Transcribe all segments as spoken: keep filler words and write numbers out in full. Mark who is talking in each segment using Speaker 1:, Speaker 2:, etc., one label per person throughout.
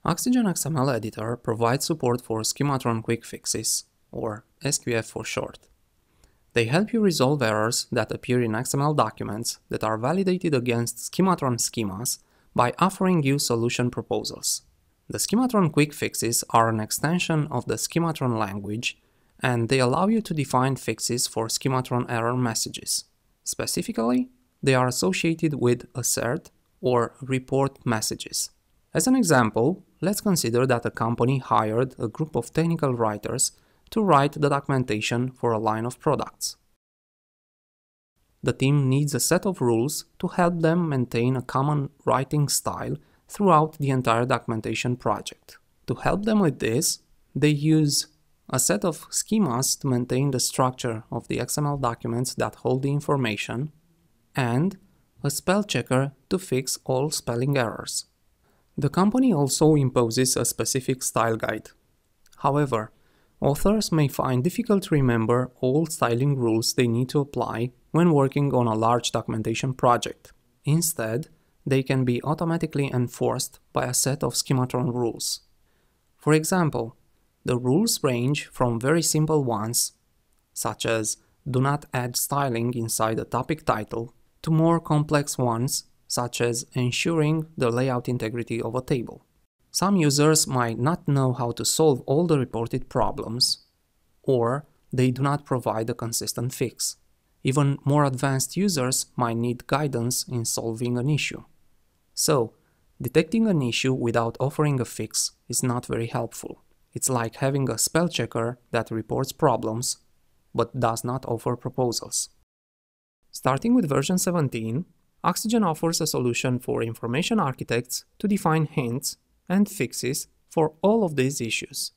Speaker 1: oXygen X M L editor provides support for Schematron Quick Fixes, or S Q F for short. They help you resolve errors that appear in X M L documents that are validated against Schematron schemas by offering you solution proposals. The Schematron Quick Fixes are an extension of the Schematron language, and they allow you to define fixes for Schematron error messages. Specifically, they are associated with assert or report messages. As an example, let's consider that a company hired a group of technical writers to write the documentation for a line of products. The team needs a set of rules to help them maintain a common writing style throughout the entire documentation project. To help them with this, they use a set of schemas to maintain the structure of the X M L documents that hold the information, and a spell checker to fix all spelling errors. The company also imposes a specific style guide. However, authors may find difficult to remember all styling rules they need to apply when working on a large documentation project. Instead, they can be automatically enforced by a set of Schematron rules. For example, the rules range from very simple ones, such as do not add styling inside a topic title, to more complex ones, such as ensuring the layout integrity of a table. Some users might not know how to solve all the reported problems, or they do not provide a consistent fix. Even more advanced users might need guidance in solving an issue. So, detecting an issue without offering a fix is not very helpful. It's like having a spell checker that reports problems, but does not offer proposals. Starting with version seventeen, oXygen offers a solution for information architects to define hints and fixes for all of these issues.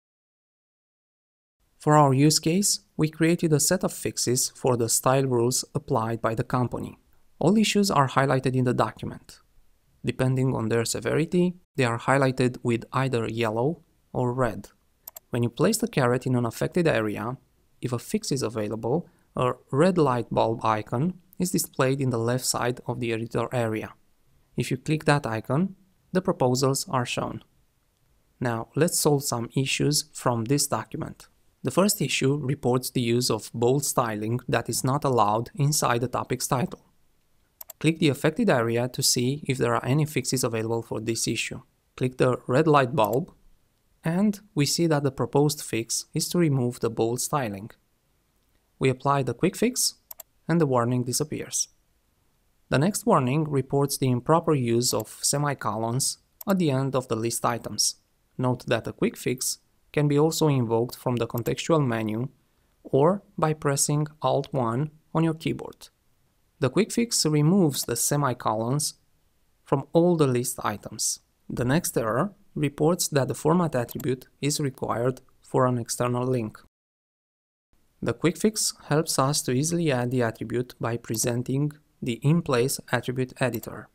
Speaker 1: For our use case, we created a set of fixes for the style rules applied by the company. All issues are highlighted in the document. Depending on their severity, they are highlighted with either yellow or red. When you place the caret in an affected area, if a fix is available, a red light bulb icon is displayed in the left side of the editor area. If you click that icon, the proposals are shown. Now let's solve some issues from this document. The first issue reports the use of bold styling that is not allowed inside the topic's title. Click the affected area to see if there are any fixes available for this issue. Click the red light bulb, and we see that the proposed fix is to remove the bold styling. We apply the quick fix, and the warning disappears. The next warning reports the improper use of semicolons at the end of the list items. Note that a quick fix can be also invoked from the contextual menu or by pressing Alt one on your keyboard. The quick fix removes the semicolons from all the list items. The next error reports that the format attribute is required for an external link. The quick fix helps us to easily add the attribute by presenting the in-place attribute editor.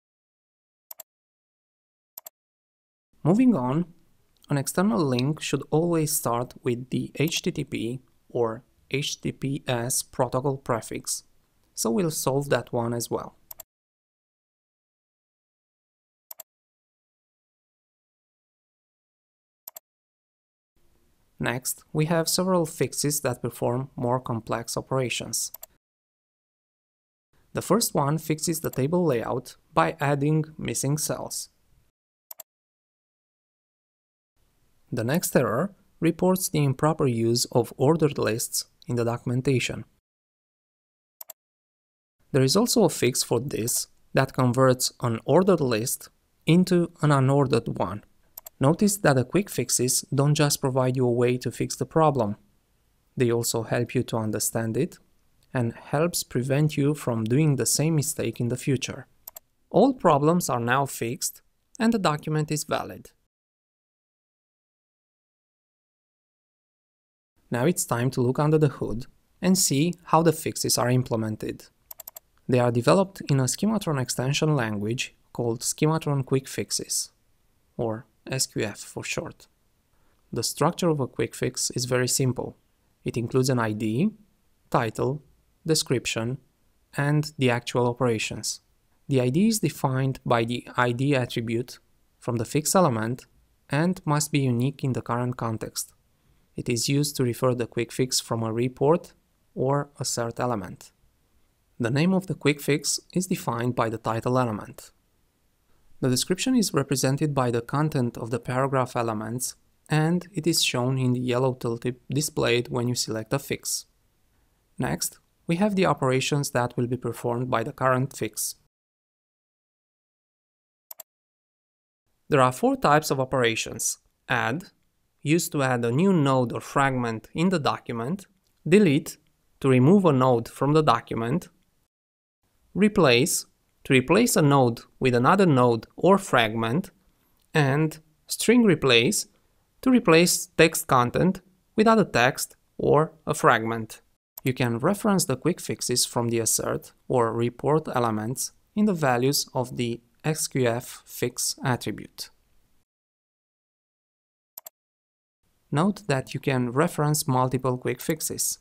Speaker 1: Moving on, an external link should always start with the H T T P or H T T P S protocol prefix, so we'll solve that one as well. Next, we have several fixes that perform more complex operations. The first one fixes the table layout by adding missing cells. The next error reports the improper use of ordered lists in the documentation. There is also a fix for this that converts an ordered list into an unordered one. Notice that the quick fixes don't just provide you a way to fix the problem. They also help you to understand it and helps prevent you from doing the same mistake in the future. All problems are now fixed and the document is valid. Now it's time to look under the hood and see how the fixes are implemented. They are developed in a Schematron extension language called Schematron Quick Fixes, or S Q F for short. The structure of a quick fix is very simple. It includes an I D, title, description, and the actual operations. The I D is defined by the I D attribute from the fix element and must be unique in the current context. It is used to refer the quick fix from a report or assert element. The name of the quick fix is defined by the title element. The description is represented by the content of the paragraph elements, and it is shown in the yellow tooltip displayed when you select a fix. Next, we have the operations that will be performed by the current fix. There are four types of operations: add, used to add a new node or fragment in the document; delete, to remove a node from the document; replace, to replace a node with another node or fragment; and string replace, to replace text content with other text or a fragment. You can reference the quick fixes from the assert or report elements in the values of the X Q F fix attribute. Note that you can reference multiple quick fixes.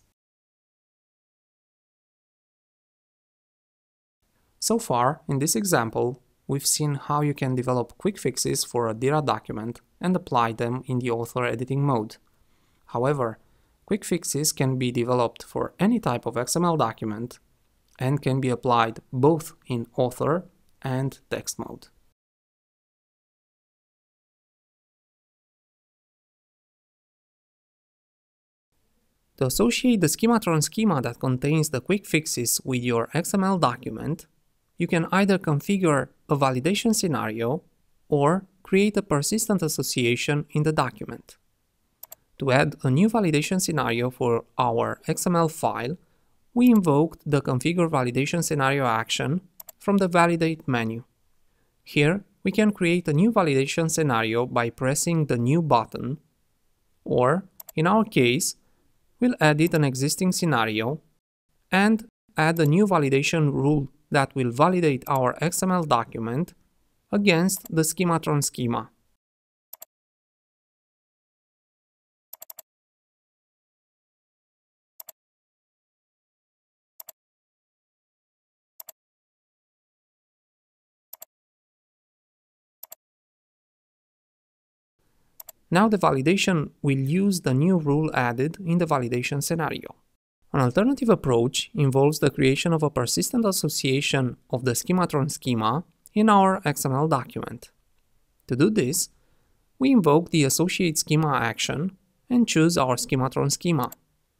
Speaker 1: So far, in this example, we've seen how you can develop quick fixes for a D I R A document and apply them in the author editing mode. However, quick fixes can be developed for any type of X M L document and can be applied both in author and text mode. To associate the Schematron schema that contains the quick fixes with your X M L document, you can either configure a validation scenario or create a persistent association in the document. To add a new validation scenario for our X M L file, we invoked the Configure Validation Scenario action from the Validate menu. Here, we can create a new validation scenario by pressing the New button, or, in our case, we'll edit an existing scenario and add a new validation rule that will validate our X M L document against the Schematron schema. Now the validation will use the new rule added in the validation scenario. An alternative approach involves the creation of a persistent association of the Schematron schema in our X M L document. To do this, we invoke the Associate Schema action and choose our Schematron schema.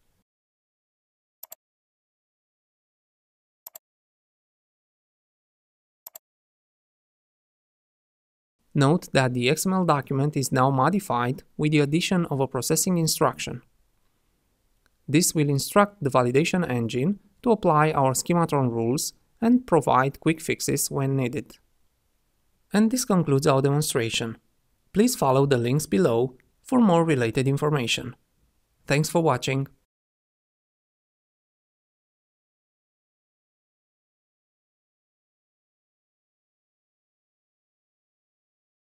Speaker 1: Note that the X M L document is now modified with the addition of a processing instruction. This will instruct the validation engine to apply our Schematron rules and provide quick fixes when needed. And this concludes our demonstration. Please follow the links below for more related information. Thanks for watching.